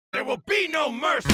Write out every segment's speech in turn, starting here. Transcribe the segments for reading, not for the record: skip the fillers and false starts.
There will be no mercy!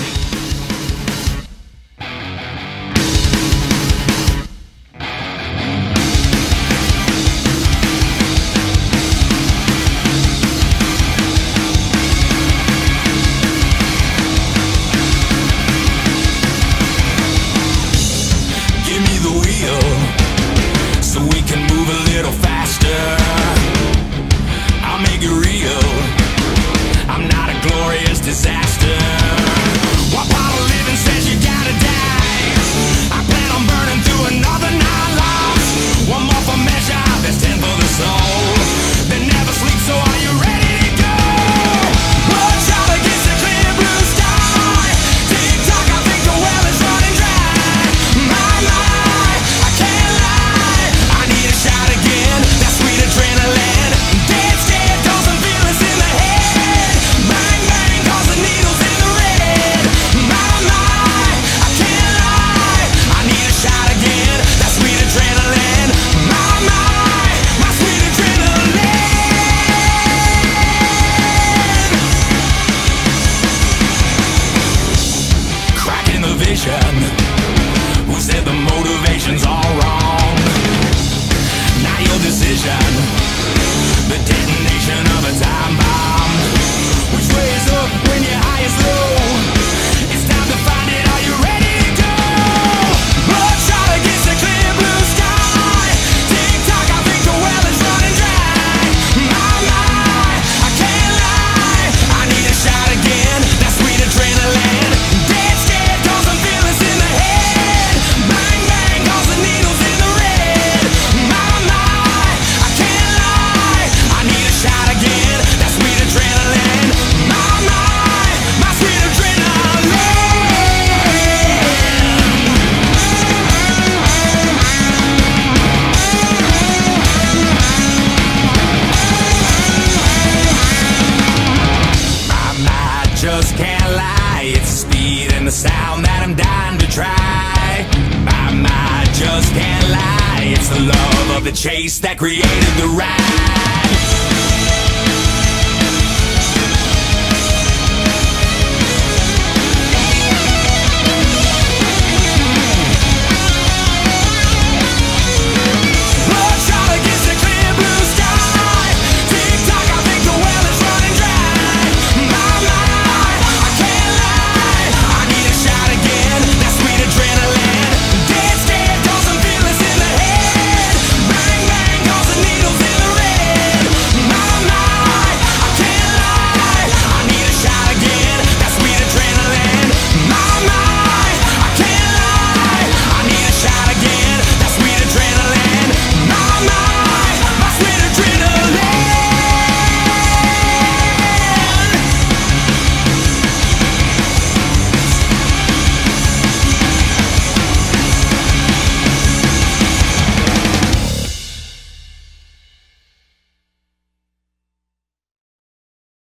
Give me the wheel so we can move a little faster. I'll make it real. I'm not a glorious disaster. What part of living says you gotta die? I plan on burning through another 9 lives. One more for measure, there's 10 for the soul. They never sleep, so are you ready to go? Bloodshot against the clear blue sky. Tick tock, I think the well is running dry. My, I can't lie. I need a shot again, that sweet adrenaline. Dead scared, doesn't feel us in the head. Bang, bang, cause the needle's in the red. My, I can't lie. I need a shot again, that sweet adrenaline. My sweet adrenaline. Cracking the vision. Who said the motivation's all wrong? Not your decision. The detonation of a time bomb. Which way is up when your high is low? It's time to find it. Are you ready to go? Bloodshot against the clear blue sky. Tick tock, I think the well is running dry. My, I can't lie. I need a shot again. That sweet adrenaline. Dead scared, doesn't feel us in the head. Bang, bang, cause the needle's in the red. My, I can't lie. I need a shot again. That sweet adrenaline. My sweet adrenaline. I just can't lie. It's the speed and the sound that I'm dying to try. I just can't lie. It's the love of the chase that created the ride.